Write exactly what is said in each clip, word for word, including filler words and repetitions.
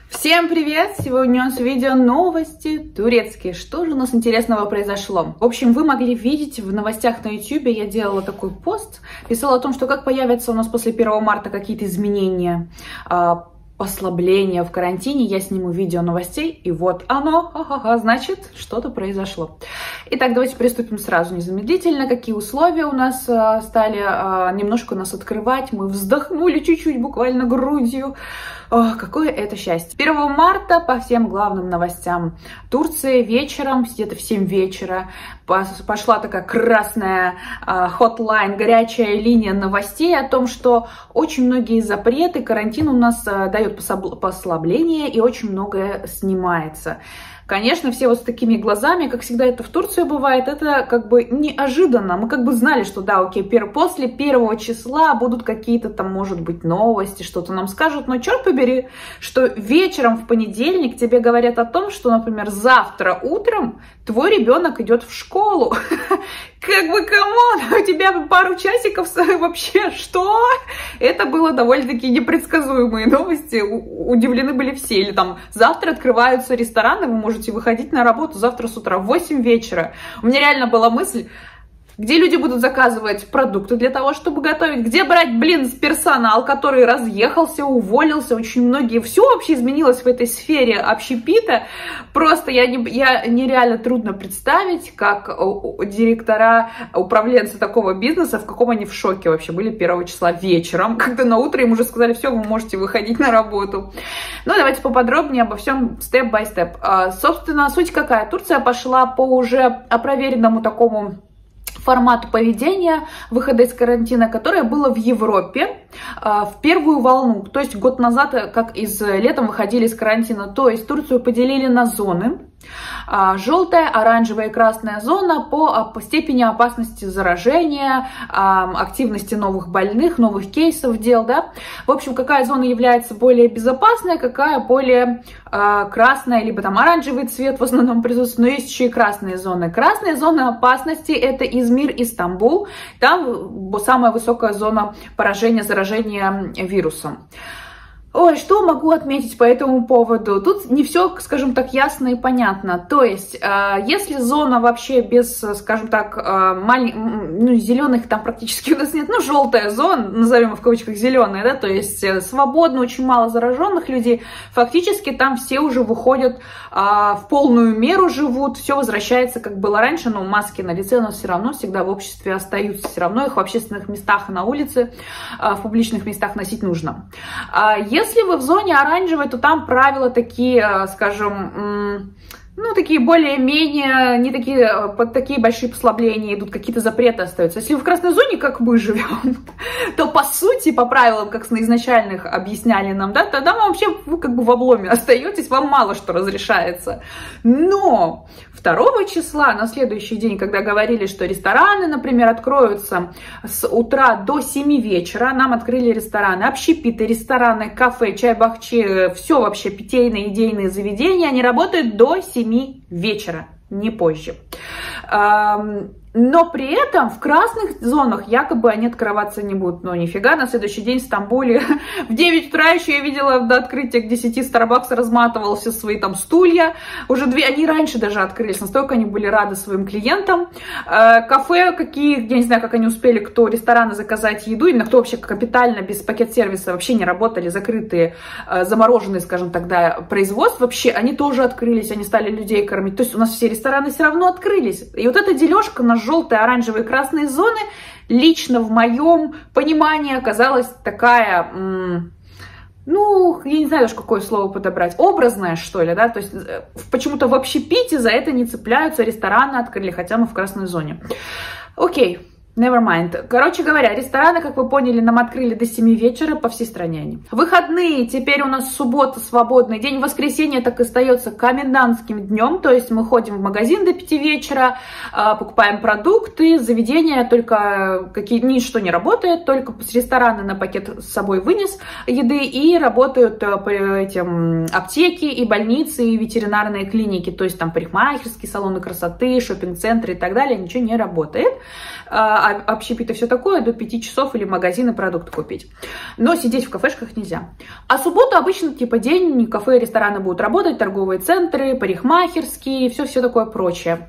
Всем привет! Сегодня у нас видео новости турецкие. Что же у нас интересного произошло? В общем, вы могли видеть в новостях на ютубе, я делала такой пост, писала о том, что как появятся у нас после первого марта какие-то изменения, послабления в карантине. Я сниму видео новостей, и вот оно, ха-ха-ха, значит, что-то произошло. Итак, давайте приступим сразу, незамедлительно. Какие условия у нас а, стали а, немножко нас открывать. Мы вздохнули чуть-чуть, буквально грудью. О, какое это счастье. первого марта по всем главным новостям Турции вечером, где-то в семь вечера, пошла такая красная хотлайн, горячая линия новостей о том, что очень многие запреты, карантин у нас дает послабление и очень многое снимается. Конечно, все вот с такими глазами, как всегда это в Турции бывает, это как бы неожиданно. Мы как бы знали, что да, окей, пер... после первого числа будут какие-то там, может быть, новости, что-то нам скажут. Но черт побери, что вечером в понедельник тебе говорят о том, что, например, завтра утром твой ребенок идет в школу. Как бы, камон, у тебя пару часиков вообще, что? Это было довольно-таки непредсказуемые новости, удивлены были все. Или там, завтра открываются рестораны, вы можете выходить на работу завтра с утра в восемь вечера. У меня реально была мысль, где люди будут заказывать продукты для того, чтобы готовить, где брать, блин, персонал, который разъехался, уволился, очень многие, все вообще изменилось в этой сфере общепита, просто я, не, я нереально трудно представить, как директора, управленцы такого бизнеса, в каком они в шоке вообще были первого числа вечером, когда на утро им уже сказали, все, вы можете выходить на работу. Ну, давайте поподробнее обо всем степ-бай-степ. Собственно, суть какая? Турция пошла по уже опроверенному такому формату поведения выхода из карантина, которое было в Европе в первую волну. То есть год назад, как из летом выходили из карантина, то есть Турцию поделили на зоны. Желтая, оранжевая и красная зона по, по степени опасности заражения, активности новых больных, новых кейсов дел, да. В общем, какая зона является более безопасной, какая более э, красная, либо там оранжевый цвет в основном присутствует, но есть еще и красные зоны. Красные зоны опасности — это Измир и Стамбул, там самая высокая зона поражения, заражения вирусом. Ой, что могу отметить по этому поводу? Тут не все, скажем так, ясно и понятно. То есть, э, если зона вообще без, скажем так, э, маль... ну, зеленых там практически у нас нет, ну, желтая зона, назовем в кавычках зеленая, да, то есть э, свободно, очень мало зараженных людей, фактически там все уже выходят, э, в полную меру живут, все возвращается, как было раньше, но маски на лице, но все равно всегда в обществе остаются, все равно их в общественных местах и на улице, э, в публичных местах носить нужно. А если Если вы в зоне оранжевой, то там правила такие, скажем, ну, такие более-менее, не такие, под такие большие послабления идут, какие-то запреты остаются. Если вы в красной зоне, как мы живем, то по сути, по правилам, как на изначальных объясняли нам, да, тогда вы вообще, вы как бы в обломе остаетесь, вам мало что разрешается. Но второго числа, на следующий день, когда говорили, что рестораны, например, откроются с утра до семи вечера, нам открыли рестораны, общепиты, рестораны, кафе, чай-бахчи, все вообще питейные, идейные заведения, они работают до семи вечера, не позже. Но при этом в красных зонах якобы они открываться не будут. Но нифига, на следующий день в Стамбуле в девять утра еще я видела до открытия к десяти Starbucks разматывал все свои там стулья. Уже две, они раньше даже открылись, настолько они были рады своим клиентам. Кафе какие, я не знаю, как они успели, кто рестораны заказать еду, именно кто вообще капитально без пакет-сервиса вообще не работали, закрытые, замороженные, скажем тогда, производства, вообще они тоже открылись, они стали людей кормить. То есть у нас все рестораны все равно открылись. И вот эта дележка на желтые, оранжевые, красные зоны лично в моем понимании оказалась такая, ну, я не знаю даже какое слово подобрать, образная, что ли, да, то есть почему-то в общепите за это не цепляются, рестораны открыли, хотя мы в красной зоне. Окей. Never mind. Короче говоря, рестораны, как вы поняли, нам открыли до семи вечера по всей стране они. Выходные, теперь у нас суббота, свободный день, воскресенье так и остается комендантским днем, то есть мы ходим в магазин до пяти вечера, покупаем продукты, заведения, только какие ничто не работает, только с ресторана на пакет с собой вынес еды, и работают этим аптеки и больницы, и ветеринарные клиники, то есть там парикмахерские салоны красоты, шопинг-центры и так далее, ничего не работает. общепит и все такое, до пяти часов или в магазины продукты купить. Но сидеть в кафешках нельзя. А субботу обычно типа день, кафе, рестораны будут работать, торговые центры, парикмахерские, все-все такое прочее.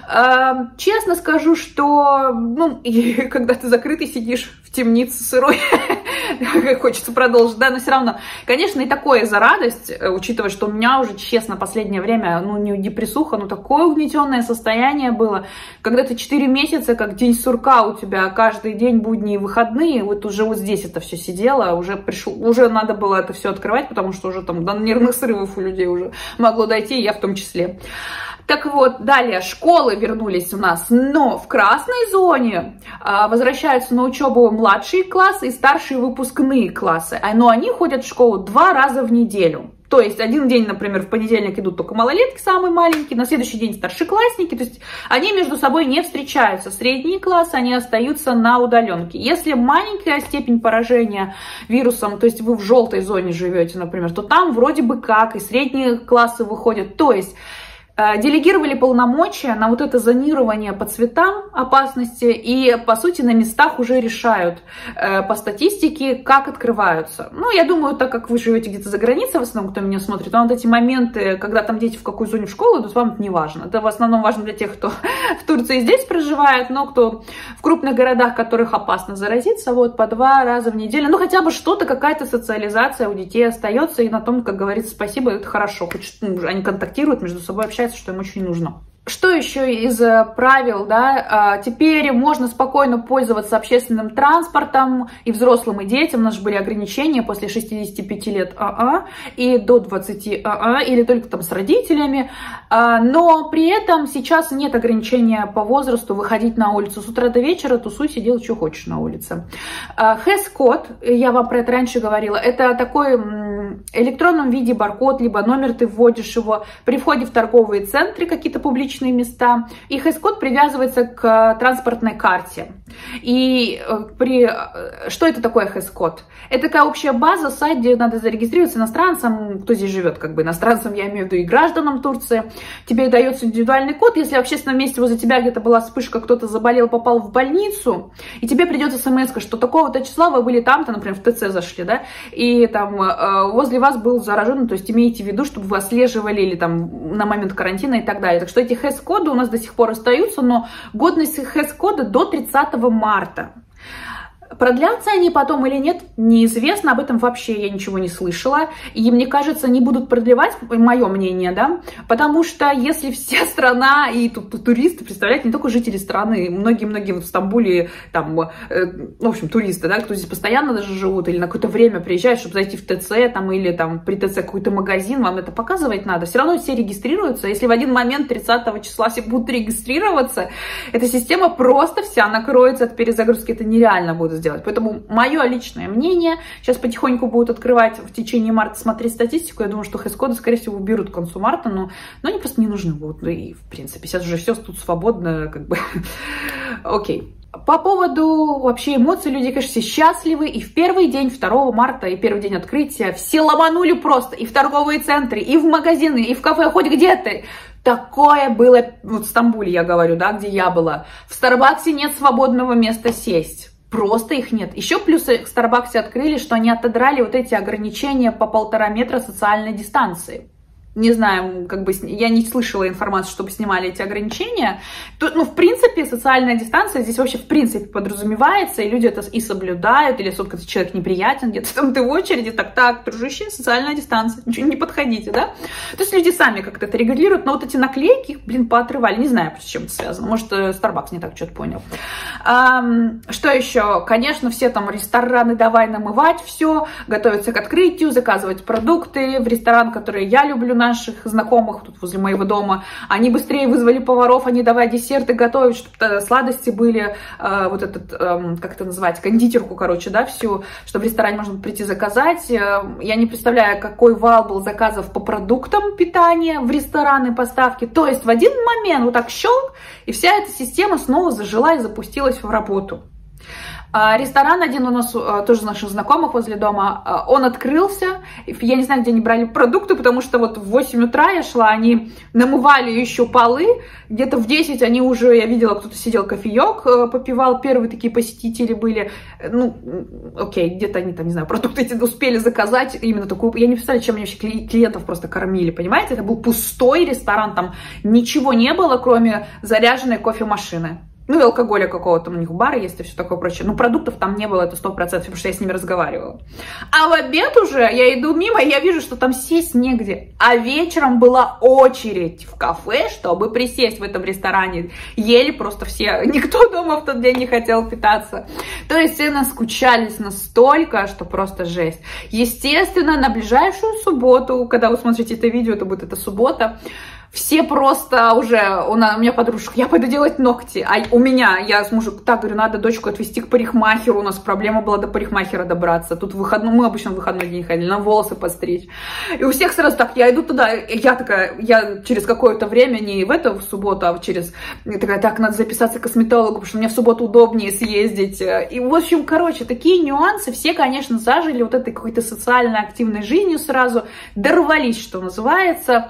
Честно скажу, что ну, когда ты закрытый сидишь в темнице сырой, хочется продолжить, да, но все равно, конечно, и такое за радость, учитывая, что у меня уже, честно, последнее время, ну, не депрессуха, но такое угнетенное состояние было, когда ты четыре месяца, как день сурка у тебя, каждый день будни и выходные, вот уже вот здесь это все сидело, уже пришло, уже надо было это все открывать, потому что уже там до нервных срывов у людей уже могло дойти, и я в том числе. Так вот, далее, школы вернулись у нас, но в красной зоне а, возвращаются на учебу младшие классы и старшие выпускные классы, но они ходят в школу два раза в неделю. То есть один день, например, в понедельник идут только малолетки, самые маленькие, на следующий день старшеклассники, то есть они между собой не встречаются. Средние классы, они остаются на удаленке. Если маленькая степень поражения вирусом, то есть вы в желтой зоне живете, например, то там вроде бы как и средние классы выходят. То есть делегировали полномочия на вот это зонирование по цветам опасности и, по сути, на местах уже решают э, по статистике, как открываются. Ну, я думаю, так как вы живете где-то за границей, в основном, кто меня смотрит, вам вот эти моменты, когда там дети в какой зоне в школу идут, вам это не важно. Это в основном важно для тех, кто в Турции здесь проживает, но кто в крупных городах, в которых опасно заразиться, вот по два раза в неделю. Ну, хотя бы что-то, какая-то социализация у детей остается, и на том, как говорится, спасибо, это хорошо. Хоть ну, они контактируют между собой, общаются, что им очень нужно. Что еще из правил, да, теперь можно спокойно пользоваться общественным транспортом и взрослым, и детям. У нас же были ограничения после шестидесяти пяти лет АА и до двадцати АА, или только там с родителями. Но при этом сейчас нет ограничения по возрасту выходить на улицу. С утра до вечера тусуйся, делай, что хочешь на улице. Хэс-код, я вам про это раньше говорила, это такой электронном виде баркод, либо номер ты вводишь его при входе в торговые центры, какие-то публичные места, и хэс-код привязывается к транспортной карте. И при... что это такое хэс-код? Это такая общая база, сайт, где надо зарегистрироваться иностранцам, кто здесь живет, как бы иностранцам, я имею в виду и гражданам Турции. Тебе дается индивидуальный код, если в общественном месте возле тебя где-то была вспышка, кто-то заболел, попал в больницу, и тебе придет смс, что такого-то числа вы были там-то, например, в ТЦ зашли, да, и там возле вас был заражен, то есть имейте в виду, чтобы вы отслеживали или там на момент карантина и так далее. Так что эти хэс-коды у нас до сих пор остаются, но годность хэс-кода до тридцатого марта. Продлятся они потом или нет, неизвестно, об этом вообще я ничего не слышала, и мне кажется, не будут продлевать, мое мнение, да, потому что если вся страна, и тут, тут туристы, представляете, не только жители страны, многие-многие в Стамбуле, там, э, в общем, туристы, да, кто здесь постоянно даже живут, или на какое-то время приезжают, чтобы зайти в ТЦ, там, или там при ТЦ какой-то магазин, вам это показывать надо, все равно все регистрируются, если в один момент тридцатого числа все будут регистрироваться, эта система просто вся накроется от перезагрузки, это нереально будет сделать. Поэтому мое личное мнение, сейчас потихоньку будут открывать в течение марта, смотреть статистику, я думаю, что хэс-коды, скорее всего, уберут к концу марта, но, но они просто не нужны будут, ну и, в принципе, сейчас уже все тут свободно, как бы, окей. По поводу вообще эмоций, люди, конечно, все счастливы, и в первый день, второго марта, и первый день открытия, все ломанули просто, и в торговые центры, и в магазины, и в кафе, хоть где-то. Такое было, вот в Стамбуле я говорю, да, где я была, в Старбаксе нет свободного места сесть. Просто их нет. Еще плюсы к Starbucks открыли, что они отодрали вот эти ограничения по полтора метра социальной дистанции. Не знаю, как бы я не слышала информацию, чтобы снимали эти ограничения. Тут, ну, в принципе, социальная дистанция здесь вообще в принципе подразумевается, и люди это и соблюдают, или сколько человек неприятен, где-то там ты в очереди, так, так, дружище, социальная дистанция, ничего не подходите, да? То есть люди сами как-то это регулируют, но вот эти наклейки, блин, поотрывали, не знаю, с чем это связано, может, Starbucks не так что-то понял. А, что еще? Конечно, все там рестораны, давай намывать все, готовиться к открытию, заказывать продукты в ресторан, который я люблю, наших знакомых тут возле моего дома, они быстрее вызвали поваров, они давай десерты готовить, чтобы сладости были, э, вот этот, э, как это называть, кондитерку, короче, да, всю, чтобы в ресторане можно прийти заказать. Я не представляю, какой вал был заказов по продуктам питания в рестораны, поставки. То есть в один момент вот так щелк, и вся эта система снова зажила и запустилась в работу. Ресторан один у нас, тоже из наших знакомых возле дома, он открылся. Я не знаю, где они брали продукты, потому что вот в восемь утра я шла, они намывали еще полы. Где-то в десять они уже, я видела, кто-то сидел, кофеек попивал. Первые такие посетители были. Ну, окей, где-то они там, не знаю, продукты эти успели заказать. Именно такую, я не представляю, чем они вообще клиентов просто кормили, понимаете? Это был пустой ресторан, там ничего не было, кроме заряженной кофемашины. Ну, и алкоголя какого-то, у них бары есть и все такое прочее. Ну, продуктов там не было, это сто процентов, потому что я с ними разговаривала. А в обед уже я иду мимо, и я вижу, что там сесть негде. А вечером была очередь в кафе, чтобы присесть в этом ресторане. Ели просто все, никто дома в тот день не хотел питаться. То есть все наскучались настолько, что просто жесть. Естественно, на ближайшую субботу, когда вы смотрите это видео, это будет эта суббота, все просто уже, у, нас, у меня подружка, я пойду делать ногти, а у меня, я с мужем, так, говорю, надо дочку отвезти к парикмахеру, у нас проблема была до парикмахера добраться, тут выходной, мы обычно в выходной день ходили, на волосы постричь, и у всех сразу так, я иду туда, я такая, я через какое-то время, не в эту в субботу, а через, такая, так, надо записаться к косметологу, потому что мне в субботу удобнее съездить, и, в общем, короче, такие нюансы, все, конечно, зажили вот этой какой-то социально активной жизнью сразу, дорвались, что называется.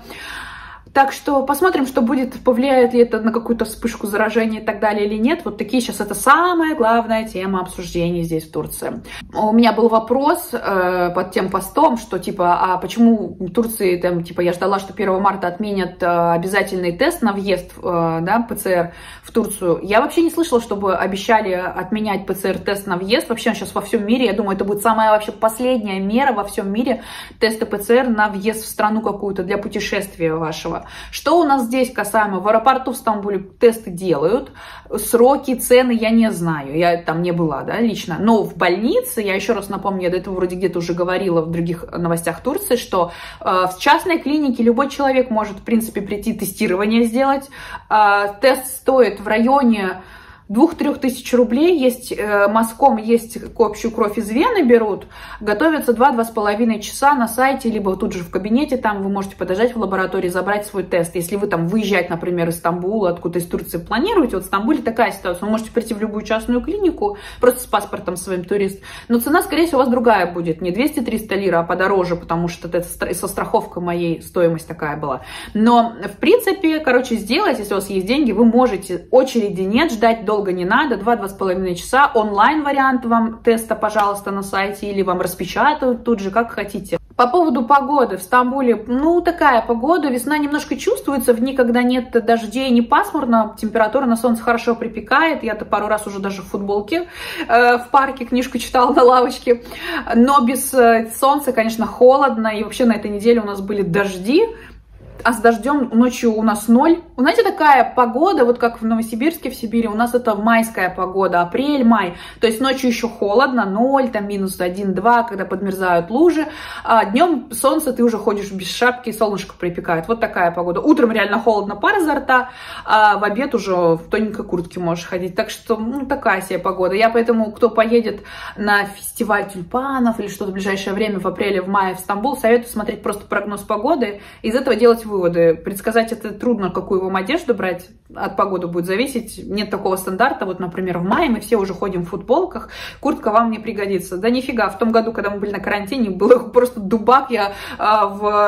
Так что посмотрим, что будет, повлияет ли это на какую-то вспышку заражения и так далее или нет. Вот такие сейчас это самая главная тема обсуждений здесь в Турции. У меня был вопрос э, под тем постом, что типа, а почему в Турции, там, типа, я ждала, что первого марта отменят э, обязательный тест на въезд, э, да, ПЦР в Турцию. Я вообще не слышала, чтобы обещали отменять ПЦР-тест на въезд. Вообще он сейчас во всем мире, я думаю, это будет самая вообще последняя мера во всем мире, тесты ПЦР на въезд в страну какую-то для путешествия вашего. Что у нас здесь касаемо? В аэропорту в Стамбуле тесты делают, сроки, цены я не знаю, я там не была, да, лично. Но в больнице, я еще раз напомню, я до этого вроде где-то уже говорила в других новостях Турции, что э, в частной клинике любой человек может, в принципе, прийти тестирование сделать. Э, тест стоит в районе двух-трёх тысяч рублей, есть э, мазком, есть общую кровь из вены берут, готовятся два-два с половиной часа на сайте, либо тут же в кабинете, там вы можете подождать в лаборатории, забрать свой тест. Если вы там выезжать, например, из Стамбула, откуда из Турции планируете, вот в Стамбуле такая ситуация, вы можете прийти в любую частную клинику, просто с паспортом своим турист, но цена, скорее всего, у вас другая будет, не двести-триста лир, а подороже, потому что это со страховкой моей стоимость такая была. Но, в принципе, короче, сделать, если у вас есть деньги, вы можете, очереди нет, ждать долго не надо, два-два с половиной часа, онлайн вариант вам теста, пожалуйста, на сайте, или вам распечатают тут же, как хотите. По поводу погоды в Стамбуле, ну, такая погода, весна немножко чувствуется, в дни, когда нет дождей, не пасмурно, температура на солнце хорошо припекает, я-то пару раз уже даже в футболке э, в парке книжку читала на лавочке, но без э, солнца, конечно, холодно, и вообще на этой неделе у нас были дожди, а с дождем ночью у нас ноль. Вы знаете, такая погода, вот как в Новосибирске, в Сибири, у нас это майская погода, апрель-май. То есть ночью еще холодно, ноль, там минус один-два, когда подмерзают лужи. А днем солнце, ты уже ходишь без шапки, солнышко припекает. Вот такая погода. Утром реально холодно, пар изо рта, а в обед уже в тоненькой куртке можешь ходить. Так что, ну, такая себе погода. Я поэтому, кто поедет на фестиваль тюльпанов или что-то в ближайшее время, в апреле, в мае в Стамбул, советую смотреть просто прогноз погоды, из этого делать выводы. Предсказать это трудно, какую вам одежду брать, от погоды будет зависеть. Нет такого стандарта. Вот, например, в мае мы все уже ходим в футболках, куртка вам не пригодится. Да нифига, в том году, когда мы были на карантине, был просто дубак, я а,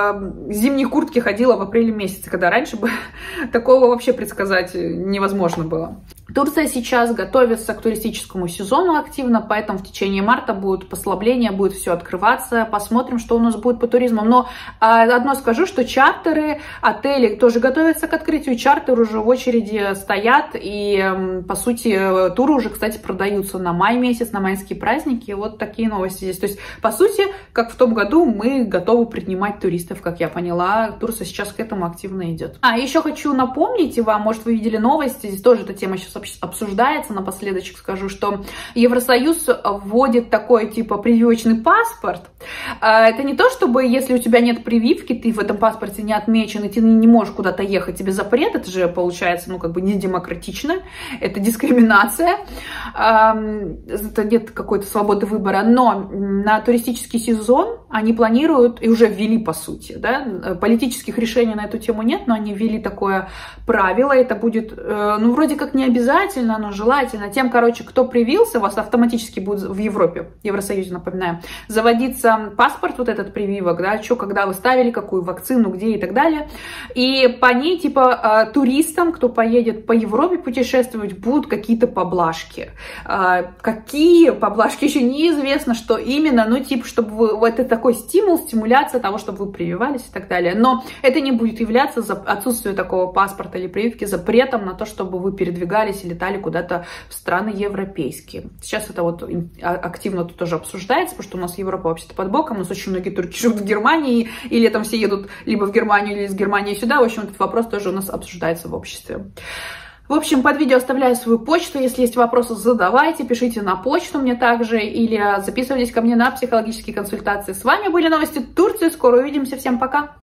в зимней куртке ходила в апреле месяце, когда раньше бы такого вообще предсказать невозможно было. Турция сейчас готовится к туристическому сезону активно, поэтому в течение марта будут послабления, будет все открываться. Посмотрим, что у нас будет по туризму. Но а, одно скажу, что чартеры, отели тоже готовятся к открытию. Чартеры уже в очереди стоят. И, по сути, туры уже, кстати, продаются на май месяц, на майские праздники. Вот такие новости здесь. То есть, по сути, как в том году, мы готовы принимать туристов, как я поняла. Турция сейчас к этому активно идет. А, еще хочу напомнить вам, может, вы видели новости, здесь тоже эта тема сейчас обсуждается, напоследочек скажу, что Евросоюз вводит такой типа прививочный паспорт. Это не то, чтобы если у тебя нет прививки, ты в этом паспорте не отмечен, и ты не можешь куда-то ехать, тебе запрет, это же получается, ну, как бы не демократично, это дискриминация, это нет какой-то свободы выбора, но на туристический сезон они планируют, и уже ввели, по сути, да, политических решений на эту тему нет, но они ввели такое правило, это будет, ну, вроде как не обязательно, обязательно, но желательно тем, короче, кто привился, у вас автоматически будет в Европе, в Евросоюзе, напоминаю, заводиться паспорт, вот этот прививок, да, что, когда вы ставили, какую вакцину, где и так далее. И по ней, типа, туристам, кто поедет по Европе путешествовать, будут какие-то поблажки. Какие поблажки, еще неизвестно, что именно, ну, типа, чтобы вы, вот это такой стимул, стимуляция того, чтобы вы прививались и так далее. Но это не будет являться за отсутствие такого паспорта или прививки запретом на то, чтобы вы передвигались и летали куда-то в страны европейские. Сейчас это вот активно тут тоже обсуждается, потому что у нас Европа вообще-то под боком, у нас очень многие турки живут в Германии, и летом все едут либо в Германию, или из Германии сюда. В общем, этот вопрос тоже у нас обсуждается в обществе. В общем, под видео оставляю свою почту. Если есть вопросы, задавайте, пишите на почту мне также, или записывайтесь ко мне на психологические консультации. С вами были новости Турции. Скоро увидимся. Всем пока!